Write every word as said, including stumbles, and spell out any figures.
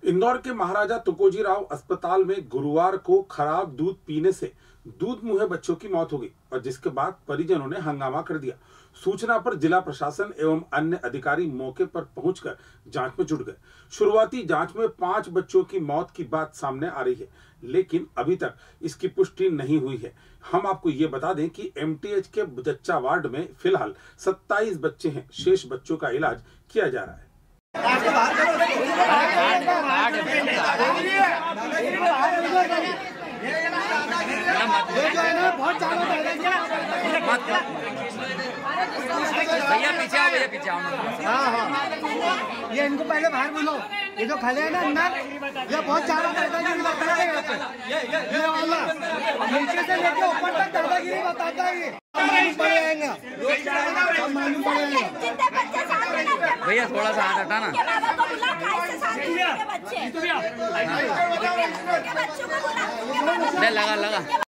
इंदौर के महाराजा तुकोजीराव अस्पताल में गुरुवार को खराब दूध पीने से दूध मुहे बच्चों की मौत हो गई और जिसके बाद परिजनों ने हंगामा कर दिया। सूचना पर जिला प्रशासन एवं अन्य अधिकारी मौके पर पहुंचकर जांच में जुट गए। शुरुआती जांच में पांच बच्चों की मौत की बात सामने आ रही है, लेकिन अभी तक इसकी पुष्टि नहीं हुई है। हम आपको ये बता दें कि एमटीएच के जच्चा वार्ड में फिलहाल सत्ताईस बच्चे हैं। शेष बच्चों का इलाज किया जा रहा है। भैया पीछे आओ, भैया पीछे आओ। हाँ हाँ, ये इनको पहले बाहर बोलो। ये जो खड़े हैं ना अंदर, ये बहुत ज्यादा दादागिरी बताता है यहाँ पे। ये वाला नीचे से लेके ऊपर तक दादागिरी बताता है। ये मालूम पड़ेगा, मालूम पड़ेगा। भैया थोड़ा सा हाथ हटाना। ले लगा लगा